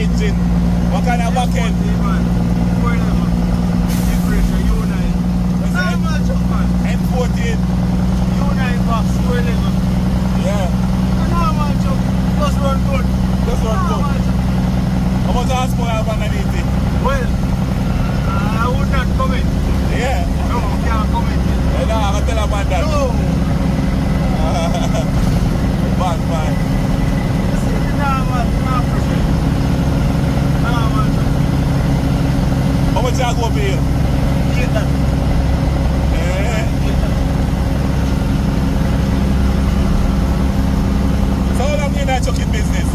engine? What kind of backend? N14. U9 box, 411. Yeah. Normal job. Just run good. Just run good. How much horsepower have underneath it? Well, I would not comment. Yeah. No, I can't comment. No, I'm going to tell a man that. No. Bad man. This is the normal, normal job. How much you go pay? 800. So how long you in that trucking business?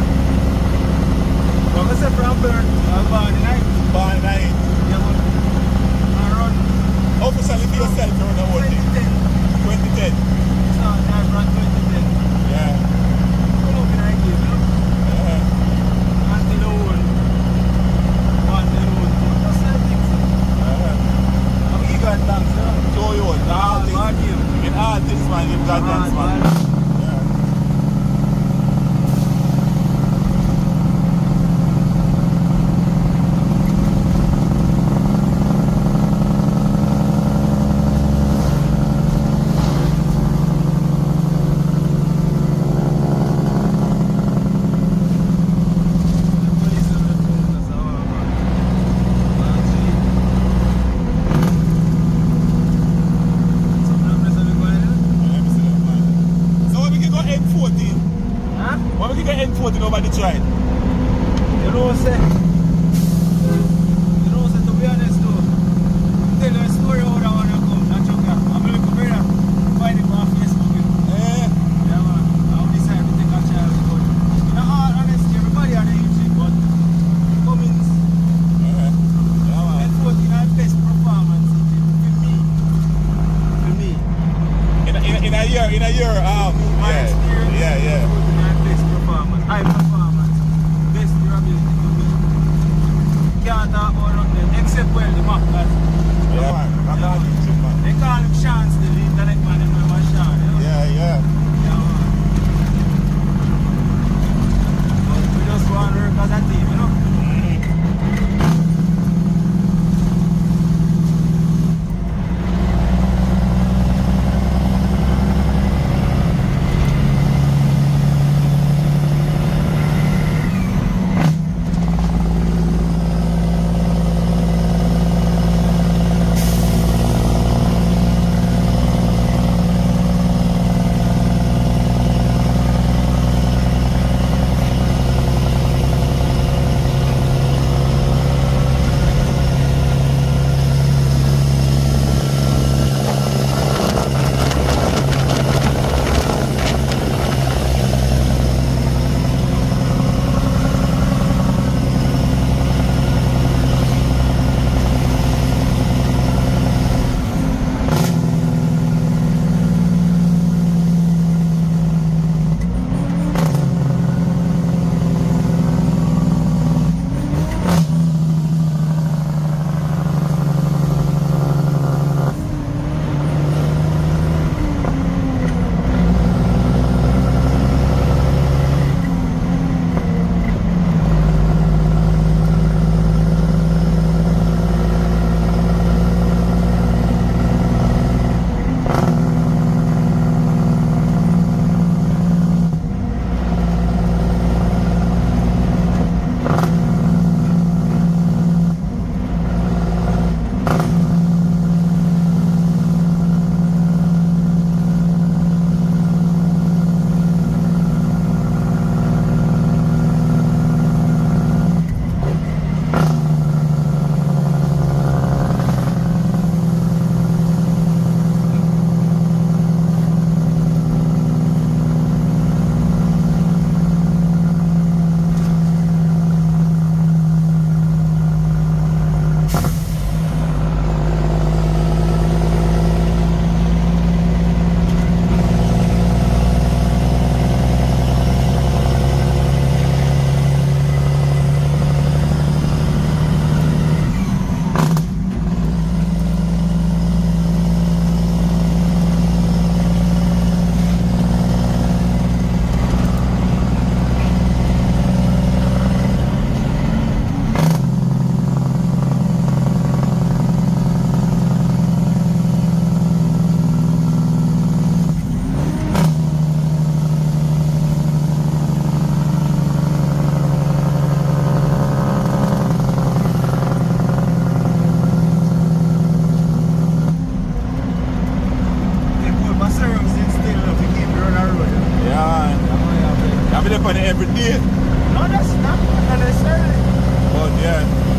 Well, I said from birth, I'm born in 9. Born in 9. Yeah, man. I run. Officially for yourself, you run the whole thing? 2010. 2010? So I run 2010. Yeah. So look at I give, you know? Yeah. Until the old. One day old. That's the thing, sir. I'm eager at thanks, you know? Show you what? In artists, man, you've got that, man. N14 over the tried. You know, say, to be honest, though, tell you a story how that one come. That joke, I'm going to come here, find it on Facebook. Yeah. Yeah, man. I decided to take a chance. But, in all honesty, everybody on the YouTube, but Cummins, N14 had best performance for me. In a year, my experience, yeah. Best performance, high performance, best durability for me. Can't talk about nothing except well the map guys. They call him Sean still, the internet man, they remember Sean, you know? Yeah, man. But we just want to work as a team, you know? live on it every day. No, that's not necessarily. But yeah.